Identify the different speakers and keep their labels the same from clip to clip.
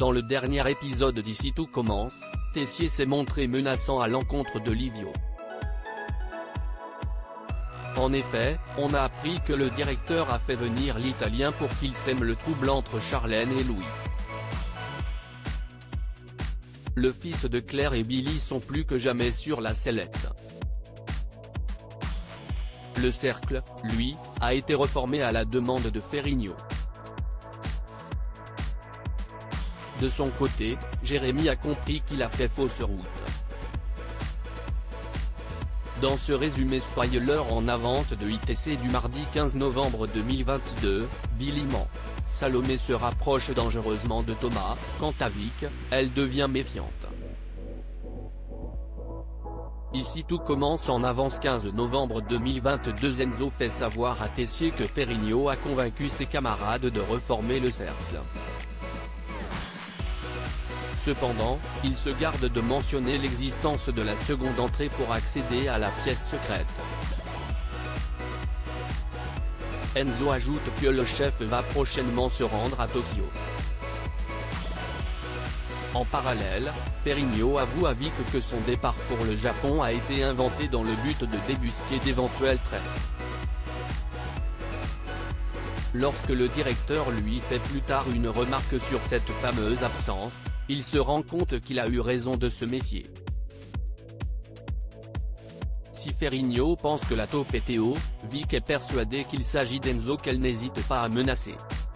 Speaker 1: Dans le dernier épisode d'Ici tout commence, Tessier s'est montré menaçant à l'encontre de Livio. En effet, on a appris que le directeur a fait venir l'Italien pour qu'il sème le trouble entre Charlène et Louis. Le fils de Claire et Billy sont plus que jamais sur la sellette. Le cercle, lui, a été reformé à la demande de Ferrigno. De son côté, Jérémy a compris qu'il a fait fausse route. Dans ce résumé spoiler en avance de ITC du mardi 15 novembre 2022, Billy ment. Salomé se rapproche dangereusement de Thomas, quant à Vic, elle devient méfiante. Ici tout commence en avance 15 novembre 2022. Enzo fait savoir à Tessier que Ferrigno a convaincu ses camarades de reformer le cercle. Cependant, il se garde de mentionner l'existence de la seconde entrée pour accéder à la pièce secrète. Enzo ajoute que le chef va prochainement se rendre à Tokyo. En parallèle, Ferrigno avoue à Vic que son départ pour le Japon a été inventé dans le but de débusquer d'éventuels traîtres. Lorsque le directeur lui fait plus tard une remarque sur cette fameuse absence, il se rend compte qu'il a eu raison de se méfier. Si Ferrigno pense que la taupe est Théo, Vic est persuadé qu'il s'agit d'Enzo qu'elle n'hésite pas à menacer.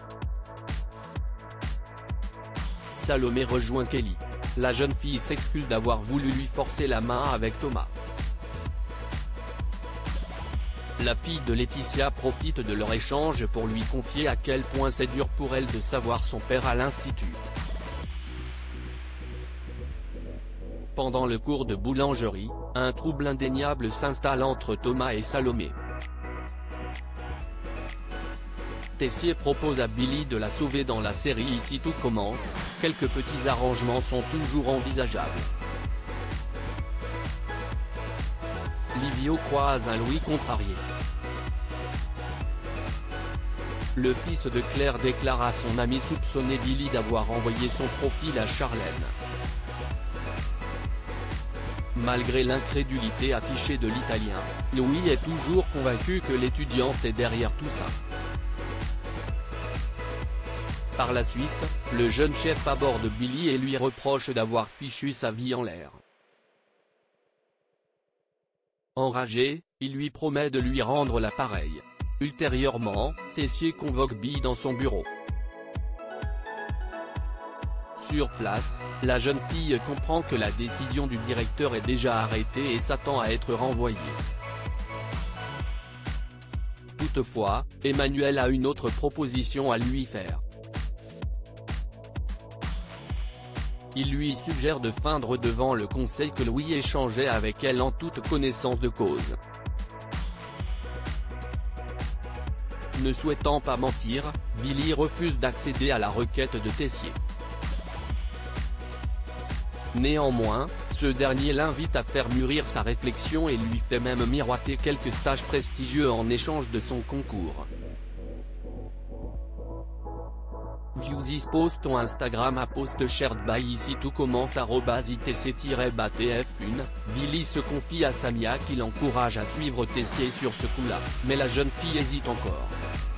Speaker 1: Salomé rejoint Kelly. La jeune fille s'excuse d'avoir voulu lui forcer la main avec Thomas. La fille de Laetitia profite de leur échange pour lui confier à quel point c'est dur pour elle de savoir son père à l'institut. Pendant le cours de boulangerie, un trouble indéniable s'installe entre Thomas et Salomé. Tessier propose à Billy de la sauver dans la série Ici tout commence, quelques petits arrangements sont toujours envisageables. Livio croise un Louis contrarié. Le fils de Claire déclare à son ami soupçonné Billy d'avoir envoyé son profil à Charlène. Malgré l'incrédulité affichée de l'Italien, Louis est toujours convaincu que l'étudiante est derrière tout ça. Par la suite, le jeune chef aborde Billy et lui reproche d'avoir fichu sa vie en l'air. Enragé, il lui promet de lui rendre l'appareil. Ultérieurement, Tessier convoque Billy dans son bureau. Sur place, la jeune fille comprend que la décision du directeur est déjà arrêtée et s'attend à être renvoyée. Toutefois, Emmanuel a une autre proposition à lui faire. Il lui suggère de feindre devant le conseil que Louis échangeait avec elle en toute connaissance de cause. Ne souhaitant pas mentir, Billy refuse d'accéder à la requête de Tessier. Néanmoins, ce dernier l'invite à faire mûrir sa réflexion et lui fait même miroiter quelques stages prestigieux en échange de son concours. View this post on Instagram à post shared by Ici tout commence @itc-batf1, Billy se confie à Samia qui l'encourage à suivre Tessier sur ce coup-là, mais la jeune fille hésite encore.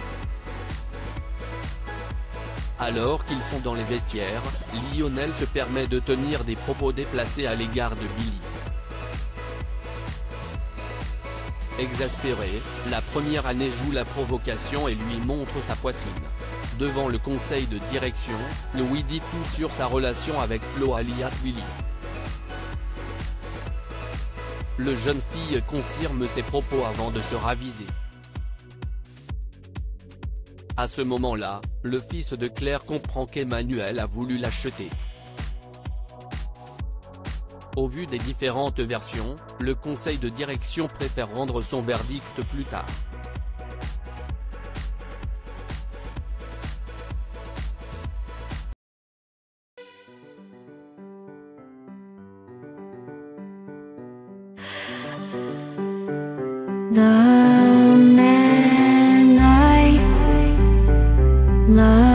Speaker 1: Alors qu'ils sont dans les vestiaires, Lionel se permet de tenir des propos déplacés à l'égard de Billy. Exaspéré, la première année joue la provocation et lui montre sa poitrine. Devant le conseil de direction, Louis dit tout sur sa relation avec Flo alias Billy. Le jeune fille confirme ses propos avant de se raviser. À ce moment-là, le fils de Claire comprend qu'Emmanuel a voulu l'acheter. Au vu des différentes versions, le conseil de direction préfère rendre son verdict plus tard.
Speaker 2: The man I love